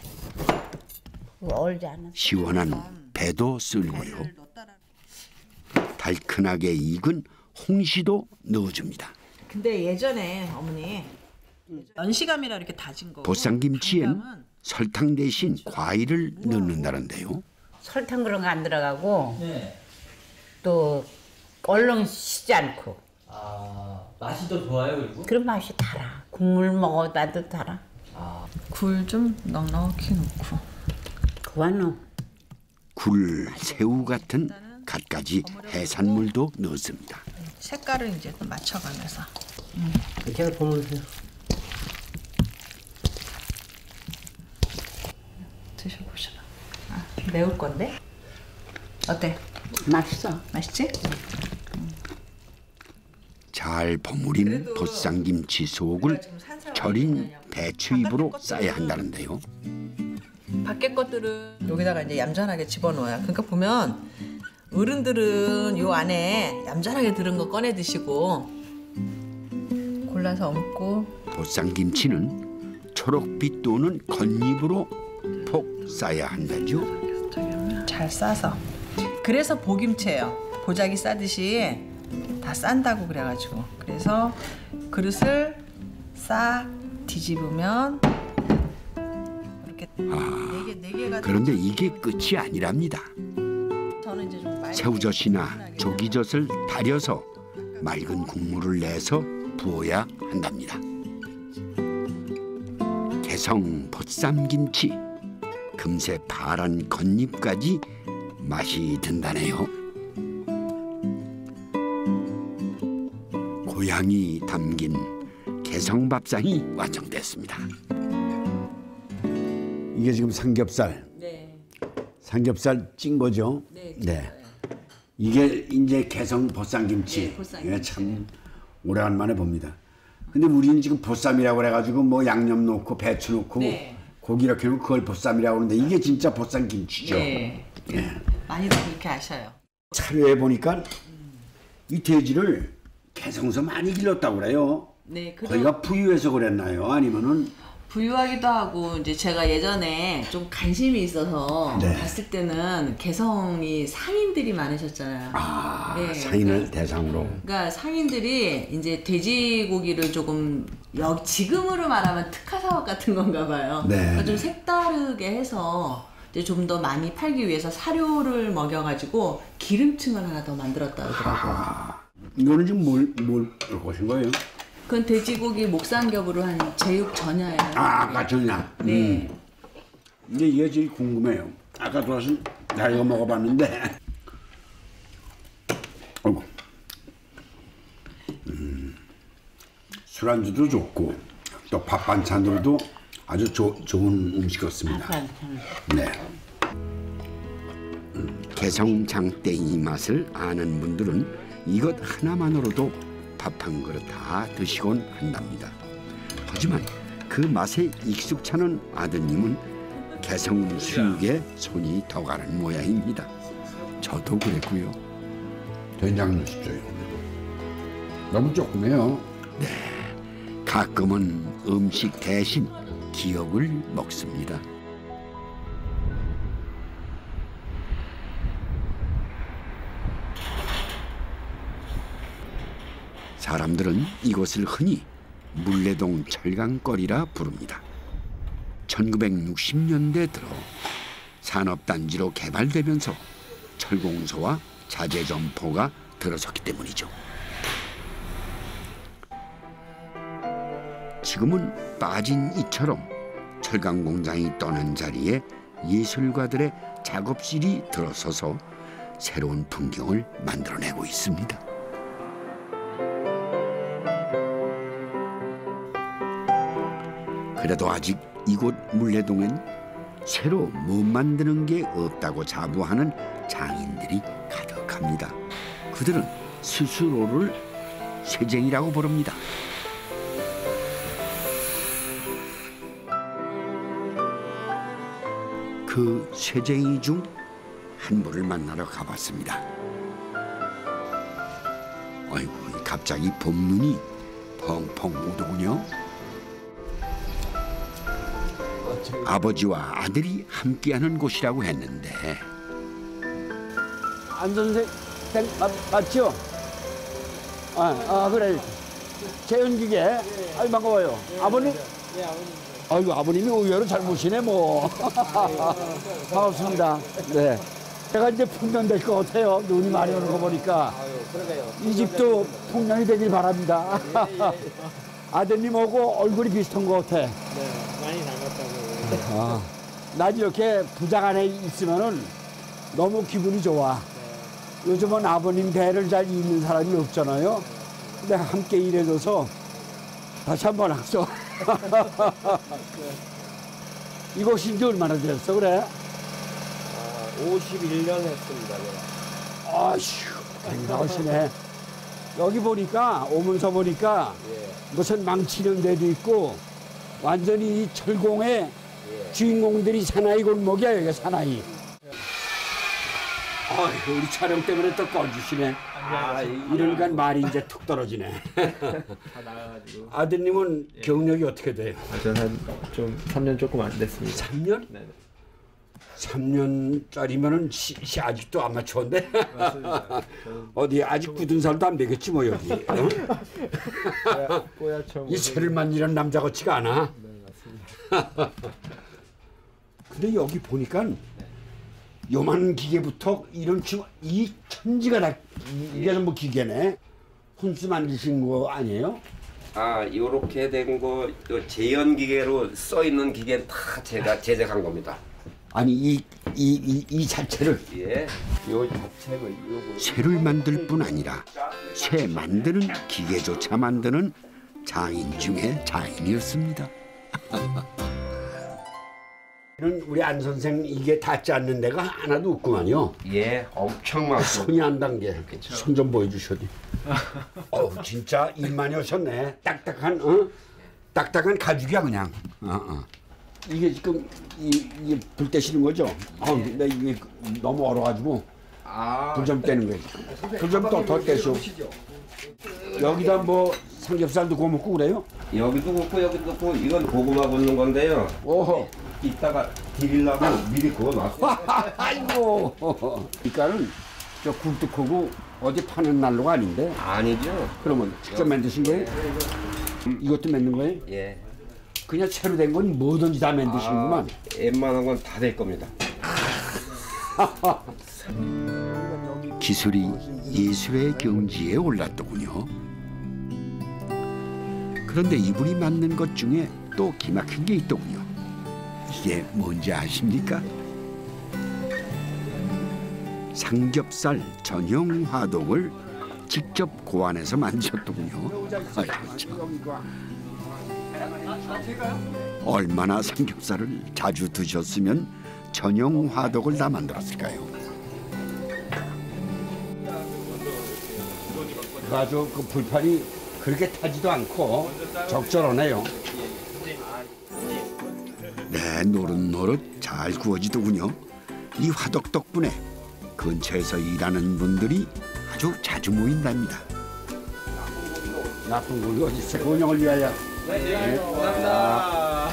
얼지 않아. 시원한 배도 쓸고요. 달큰하게 익은 홍시도 넣어줍니다. 근데 예전에 어머니 연시감이라 이렇게 다진 거. 보쌈김치엔 설탕 대신 과일을 넣는다는데요. 설탕 그런 거 안 들어가고 네. 또 얼렁 시지 않고 아, 맛이 더 좋아요, 그리고? 그런 맛이 달아. 국물 먹어봐도 달아. 굴 좀 넉넉히 넣고. 그거는 굴, 새우 같은 갖가지 해산물도 넣습니다. 색깔을 이제 또 맞춰가면서. 음. 제가 보면서 드셔보시라. 아, 매울 건데? 어때? 맛있어. 맛있지? 잘 버무린 보쌈김치 속을 절인 배추잎으로 싸야 한다는데요. 밖에 것들은 여기다가 이제 얌전하게 집어넣어요. 그러니까 보면 어른들은 요 안에 얌전하게 들은 거 꺼내 드시고 골라서 얹고. 보쌈김치는 초록빛 도는 겉잎으로 폭 싸야 한다죠. 잘 싸서. 그래서 보김치예요. 보자기 싸듯이 다 싼다고 그래가지고. 그래서 그릇을 싹 뒤집으면 이렇게 아, 네 개, 네 개가 그런데 이게 끝이 아니랍니다. 저는 이제 좀 빨리 새우젓이나 조기젓을 달여서 맑은 국물을 내서 부어야 한답니다. 개성 보쌈김치, 금세 파란 겉잎까지 맛이 든다네요. 고향이 담긴 개성밥상이 완성됐습니다. 이게 지금 삼겹살. 네. 삼겹살 찐 거죠? 네. 네. 이게 이제 개성 보쌈김치. 네, 보쌈김치. 이게 참 오래간만에 봅니다. 근데 우리는 지금 보쌈이라고 그래가지고 뭐 양념 넣고 배추 넣고 네. 고기 이렇게 넣고 그걸 보쌈이라고 그러는데 이게 진짜 보쌈김치죠. 네. 네. 많이들 그렇게 아셔요. 자료에 보니까 이 돼지를 개성에서 많이 길렀다고 그래요. 네. 그럼 거기가 부유해서 그랬나요? 아니면은 부유하기도 하고 이제 제가 예전에 좀 관심이 있어서 네. 갔을 때는 개성이 상인들이 많으셨잖아요. 아, 네, 상인을 그러니까, 대상으로. 그러니까 상인들이 이제 돼지고기를 조금 여, 지금으로 말하면 특화 사업 같은 건가 봐요. 네. 그러니까 좀 색다르게 해서 이제 좀 더 많이 팔기 위해서 사료를 먹여가지고 기름층을 하나 더 만들었다 그러더라고요. 아, 이거는 지금 뭘, 뭘 보신 거예요? 그건 돼지고기 목삼겹으로 한 제육 전야예요. 아, 아까 전야. 네. 음. 근데 이게 제일 궁금해요. 아까 들어와서 나 이거 먹어봤는데. 어이구. 음, 술안주도 좋고 또 밥 반찬으로도 아주 조, 좋은 음식 같습니다. 네. 음, 개성 장땡이 맛을 아는 분들은 이것 하나만으로도 밥 한 그릇 다 드시곤 한답니다. 하지만 그 맛에 익숙찮은 아드님은 개성 수육에 손이 더 가는 모양입니다. 저도 그랬고요. 된장 넣으십시오. 너무 조금해요. 네, 가끔은 음식 대신 기억을 먹습니다. 사람들은 이곳을 흔히 물레동 철강거리라 부릅니다. 천구백육십 년대 들어 산업단지로 개발되면서 철공소와 자재점포가 들어섰기 때문이죠. 지금은 빠진 이처럼 철강공장이 떠난 자리에 예술가들의 작업실이 들어서서 새로운 풍경을 만들어내고 있습니다. 그래도 아직 이곳 물레동엔 새로 못 만드는 게 없다고 자부하는 장인들이 가득합니다. 그들은 스스로를 쇠쟁이라고 부릅니다. 그 쇠쟁이 중 한 분을 만나러 가봤습니다. 아이고, 갑자기 봄눈이 펑펑 오더군요. 아버지와 아들이 함께하는 곳이라고 했는데. 안 선생 맞, 맞죠? 아, 아 그래. 재현기계. 아이 반가워요. 아버님? 네, 아버님. 아이고 아버님이 의외로 잘 모시네 뭐. 반갑습니다. 네. 제가 이제 풍년 될 것 같아요. 눈이 많이 오는 거 보니까. 이 집도 풍년이 되길 바랍니다. 아드님하고 얼굴이 비슷한 것 같아. 네, 많이 닮았다고. 아, 난 이렇게 부장 안에 있으면은 너무 기분이 좋아. 네. 요즘은 아버님 배를 잘 잇는 사람이 없잖아요. 근데 함께 일해줘서 다시 한번 악수. 이곳 인지 얼마나 됐어, 그래? 아, 오십일 년 했습니다. 내가. 아휴, 굉장하시네. 여기 보니까, 오면서 보니까 예. 무슨 망치는 데도 있고 완전히 이 철공의 예. 주인공들이 사나이 골목이야, 여기가 사나이. 아휴, 우리 촬영 때문에 또 꺼주시네. 아, 이러니까 말이 이제 툭 떨어지네. 다 나가가지고. 아드님은 예. 경력이 어떻게 돼요? 아, 저는 한좀 삼 년 조금 안 됐습니다. 삼 년? 네. 삼 년짜리면은 시, 시 아직도 아마추어인데? 맞습니다. 어디 아직 굳은 살도 안 되겠지 뭐 여기. 어? 꼬야, 꼬야청. 이 새를 만지는 남자 같지가 않아. 네, 맞습니다. 근데 여기 보니까 요만 기계부터 이런 중, 이 천지가 다 이게 전부 기계네. 혼수 만드신 거 아니에요? 아, 요렇게 된 거 재현 기계로 써 있는 기계는 다 제가 제작한 겁니다. 아니 이 이 이 이 자체를 예, 요 자체를 요거 쇠를 만들 뿐 아니라 쇠 만드는 기계조차 만드는 장인 중에 장인이었습니다. 우리 안 선생 이게 닿지 않는 데가 하나도 없구만요. 예, 엄청 많고. 손이 한 단계. 손 좀 보여주셔도. 어, 진짜 일만이 오셨네. 딱딱한 어? 딱딱한 가죽이야 그냥. 어, 어. 이게 지금 이, 이게 불 떼시는 거죠? 아, 근데 이게 너무 얼어가지고 아, 불 좀 떼는 거예요. 불 좀 또 더 떼시오. 여기다 뭐 삼겹살도 구워 먹고 그래요? 여기도 굽고 여기도 굽고 이건 고구마 굽는 건데요. 오호. 이따가 드리려고 미리 구워놨어요. 아이고. 그러니까는 저 굴뚝하고 어디 파는 난로가 아닌데? 아니죠. 그러면 직접 만드신 거예요? 이것도 만든 거예요? 예. 그냥 채로 된 건 뭐든지 다 만드시는구만. 아, 웬만한 건 다 될 겁니다. 기술이 예술의 경지에 올랐더군요. 그런데 이분이 만든 것 중에 또 기막힌 게 있더군요. 이게 뭔지 아십니까? 삼겹살 전용 화덕을 직접 고안해서 만드셨더군요. 아이고, 참. 얼마나 삼겹살을 자주 드셨으면 전용 화덕을 다 만들었을까요? 아주 그 불판이 그렇게 타지도 않고 적절하네요. 네, 노릇노릇 잘 구워지더군요. 이 화덕 덕분에 근처에서 일하는 분들이 아주 자주 모인답니다. 나쁜 고기 어디 있어? 건영을 위하여. 네, 감사합니다.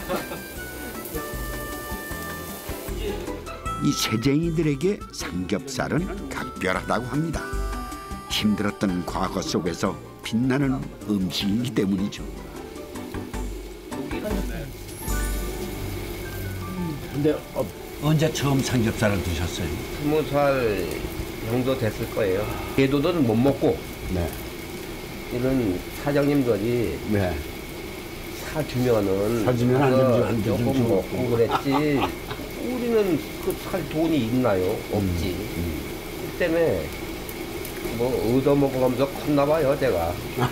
이 새쟁이들에게 삼겹살은 각별하다고 합니다. 힘들었던 과거 속에서 빛나는 음식이기 때문이죠. 근데 어, 언제 처음 삼겹살을 드셨어요? 스무 살 정도 됐을 거예요. 개도는 못 먹고 네. 이런 사장님들이 네. 사주면은 사주면 안 그거 되죠, 안 되죠. 조금 먹고 그랬지. 우리는 그 살 돈이 있나요? 없지. 음, 음. 그 때문에 뭐 얻어먹으면서 컸나 봐요, 제가.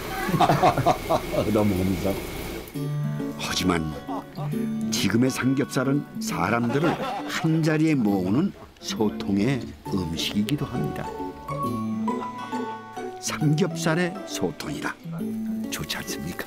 얻어먹으면서. 하지만 지금의 삼겹살은 사람들을 한자리에 모으는 소통의 음식이기도 합니다. 삼겹살의 소통이라 좋지 않습니까?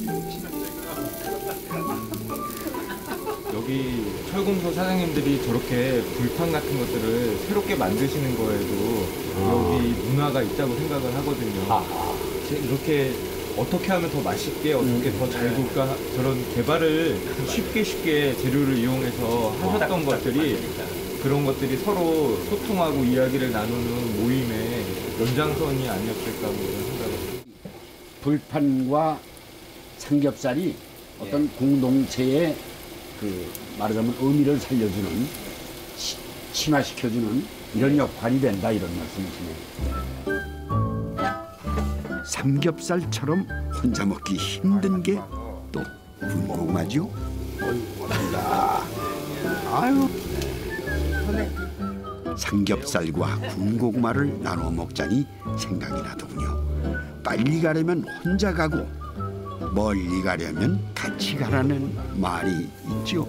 여기 철금소 사장님들이 저렇게 불판 같은 것들을 새롭게 만드시는 거에도 여기 문화가 있다고 생각을 하거든요. 이렇게 어떻게 하면 더 맛있게, 어떻게 더 잘 구울까, 저런 개발을 쉽게 쉽게 재료를 이용해서 하셨던 것들이, 그런 것들이 서로 소통하고 이야기를 나누는 모임의 연장선이 아니었을까 뭐 이런 생각을 합니다. 불판과 삼겹살이 어떤 공동체의 그 말하자면 의미를 살려주는, 치, 친화시켜주는 이런 역할이 된다, 이런 말씀이시네요. 삼겹살처럼 혼자 먹기 힘든 게 또 군고구마죠. 아유, 삼겹살과 군고구마를 나눠 먹자니 생각이 나더군요. 빨리 가려면 혼자 가고 멀리 가려면 같이 가라는 말이 있죠.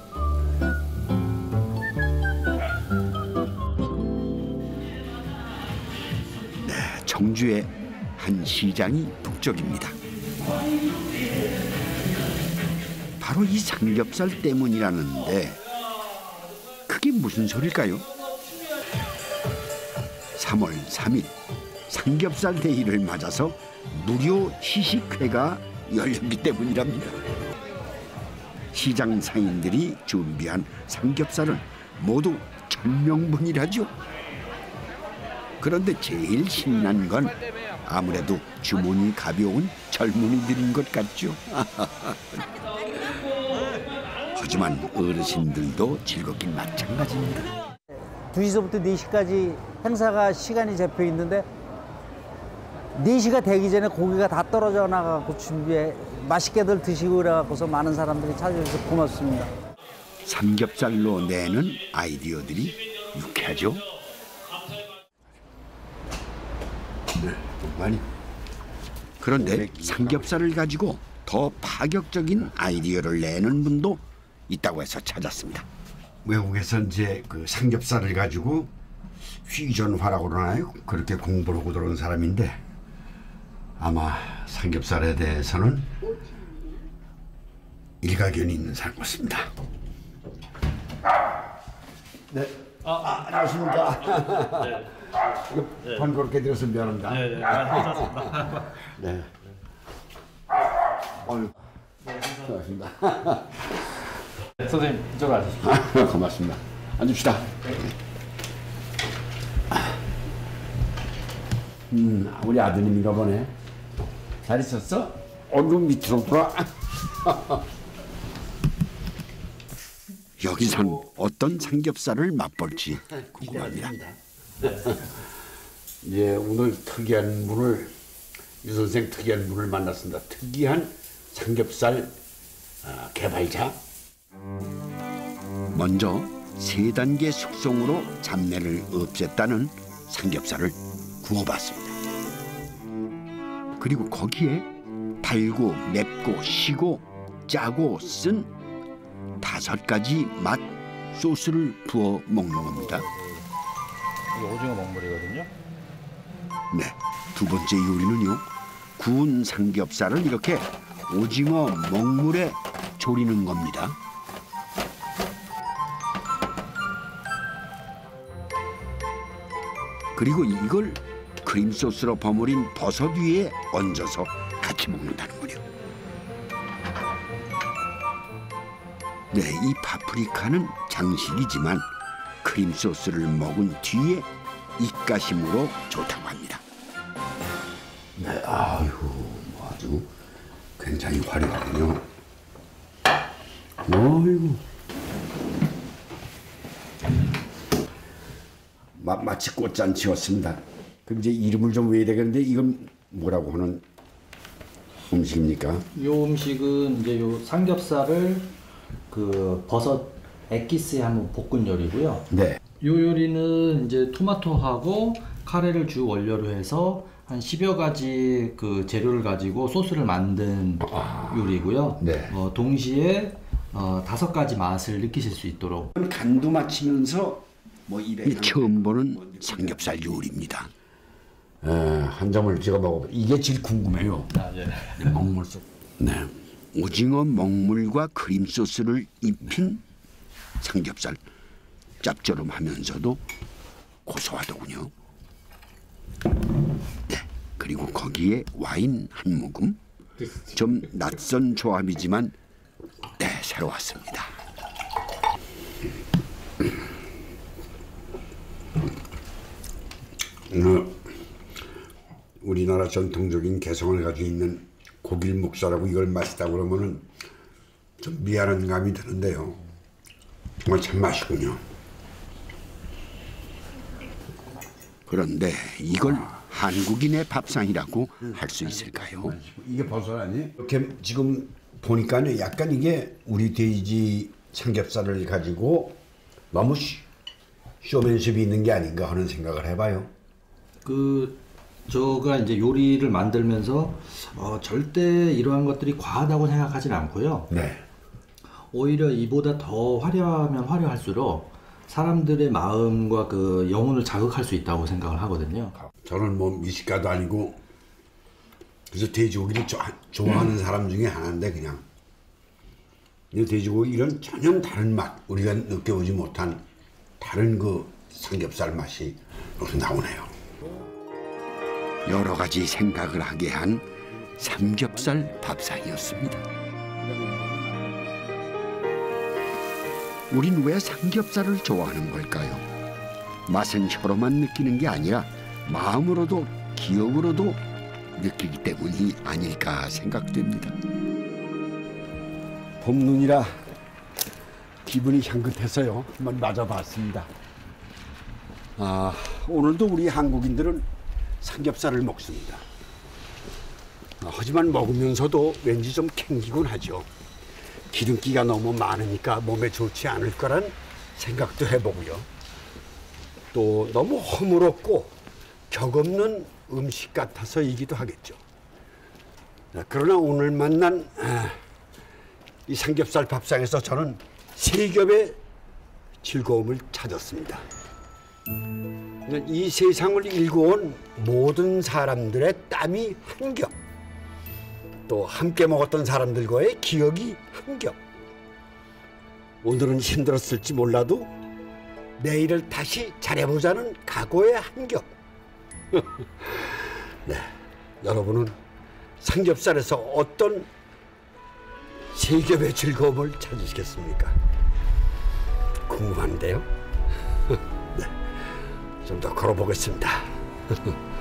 네, 청주의 한 시장이 북적입니다. 바로 이 삼겹살 때문이라는데 그게 무슨 소릴까요? 삼월 삼일 삼겹살 데이를 맞아서 무료 시식회가 열렸기 때문이랍니다. 시장 상인들이 준비한 삼겹살은 모두 천 명분이라죠. 그런데 제일 신난 건 아무래도 주문이 가벼운 젊은이들인 것 같죠. 하지만 어르신들도 즐겁긴 마찬가지입니다. 두 시서부터 네 시까지 행사가 시간이 잡혀 있는데 네 시가 되기 전에 고기가 다 떨어져 나가고 준비해 맛있게들 드시고 그래갖고서 많은 사람들이 찾아주셔서 고맙습니다. 삼겹살로 내는 아이디어들이 유쾌하죠. 네, 많이. 그런데 삼겹살을 가지고 더 파격적인 아이디어를 내는 분도 있다고 해서 찾았습니다. 외국에서 이제 그 삼겹살을 가지고 휘전화라고 그러나요? 그렇게 공부를 하고 들어온 사람인데 아마 삼겹살에 대해서는 일가견이 있는 사람 같습니다. 네. 아, 안녕하십니까. 네. 네. 번거롭게 들어서 미안합니다. 네, 네. 괜찮습니다. 네. 어휴. 네, 고맙습니다. 네, 선생님, 이쪽으로 앉으십시오. 고맙습니다. 앉읍시다. 음, 우리 아드님인가 보네. 잘 있었어? 얼굴 밑으로 돌아. 여기선 어떤 삼겹살을 맛볼지 궁금합니다. 예, 오늘 특이한 분을 유 선생 특이한 분을 만났습니다. 특이한 삼겹살 어, 개발자. 먼저 세 단계 숙성으로 잡내를 없앴다는 삼겹살을 구워봤습니다. 그리고 거기에 달고 맵고 시고 짜고 쓴 다섯 가지 맛 소스를 부어 먹는 겁니다. 이게 오징어 먹물이거든요. 네, 두 번째 요리는요. 구운 삼겹살을 이렇게 오징어 먹물에 졸이는 겁니다. 그리고 이걸 크림 소스로 버무린 버섯 위에 얹어서 같이 먹는다는군요. 네, 이 파프리카는 장식이지만 크림 소스를 먹은 뒤에 입가심으로 좋다고 합니다. 네, 아유, 아주 굉장히 화려하군요. 어이구. 마, 마치 꽃잔치였습니다. 그럼 이제 이름을 좀 외워야 되겠는데 이건 뭐라고 하는 음식입니까? 이 음식은 이제 요 삼겹살을 그 버섯 엑기스에 한번 볶은 요리고요. 네. 이 요리는 이제 토마토하고 카레를 주 원료로 해서 한 십여 가지 그 재료를 가지고 소스를 만든 아, 요리고요. 네. 어, 동시에 어, 다섯 가지 맛을 느끼실 수 있도록. 간도 맞추면서 뭐 입에 처음 보는 삼겹살 요리입니다. 에, 한 점을 찍어 먹어. 이게 제일 궁금해요. 아, 예. 먹물 소. 네. 오징어 먹물과 크림 소스를 입힌 삼겹살. 짭조름하면서도 고소하더군요. 네. 그리고 거기에 와인 한 모금. 좀 낯선 조합이지만 네, 새로웠습니다. 어, 우리나라 전통적인 개성을 가지고 있는 고길목살하고 이걸 마시다 그러면은 좀 미안한 감이 드는데요. 정말 참 맛있군요. 그런데 이걸 한국인의 밥상이라고 할 수 있을까요? 이게 버섯 아니에요? 이렇게 지금 보니까는 약간 이게 우리 돼지 삼겹살을 가지고 너무 쇼, 쇼맨십이 있는 게 아닌가 하는 생각을 해봐요. 그 저가 이제 요리를 만들면서 어, 절대 이러한 것들이 과하다고 생각하진 않고요. 네. 오히려 이보다 더 화려하면 화려할수록 사람들의 마음과 그 영혼을 자극할 수 있다고 생각을 하거든요. 저는 뭐 미식가도 아니고 그래서 돼지고기를 조, 좋아하는 사람 중에 하나인데 그냥 이 돼지고기 이런 전혀 다른 맛, 우리가 느껴보지 못한 다른 그 삼겹살 맛이 여기서 나오네요. 여러 가지 생각을 하게 한 삼겹살 밥상이었습니다. 우린 왜 삼겹살을 좋아하는 걸까요? 맛은 혀로만 느끼는 게 아니라 마음으로도 기억으로도 느끼기 때문이 아닐까 생각됩니다. 봄눈이라 기분이 향긋해서요. 한번 맞아봤습니다. 아, 오늘도 우리 한국인들은 삼겹살을 먹습니다. 아, 하지만 먹으면서도 왠지 좀 캥기곤 하죠. 기름기가 너무 많으니까 몸에 좋지 않을 거란 생각도 해보고요. 또 너무 허물었고 격없는 음식 같아서이기도 하겠죠. 그러나 오늘 만난 이 삼겹살 밥상에서 저는 세 겹의 즐거움을 찾았습니다. 이 세상을 일궈온 모든 사람들의 땀이 한 겹, 또 함께 먹었던 사람들과의 기억이 한 겹. 오늘은 힘들었을지 몰라도 내일을 다시 잘해보자는 각오의 한 겹. 네, 여러분은 삼겹살에서 어떤 세 겹의 즐거움을 찾으시겠습니까? 궁금한데요. 네, 좀 더 걸어보겠습니다.